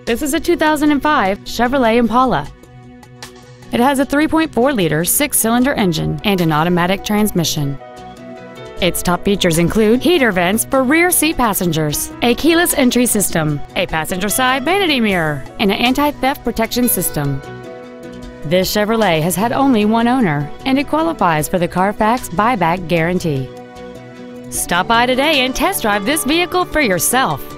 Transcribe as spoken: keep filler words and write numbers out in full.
This is a two thousand five Chevrolet Impala. It has a three point four liter six-cylinder engine and an automatic transmission. Its top features include heater vents for rear seat passengers, a keyless entry system, a passenger side vanity mirror, and an anti-theft protection system. This Chevrolet has had only one owner, and it qualifies for the Carfax buyback guarantee. Stop by today and test drive this vehicle for yourself.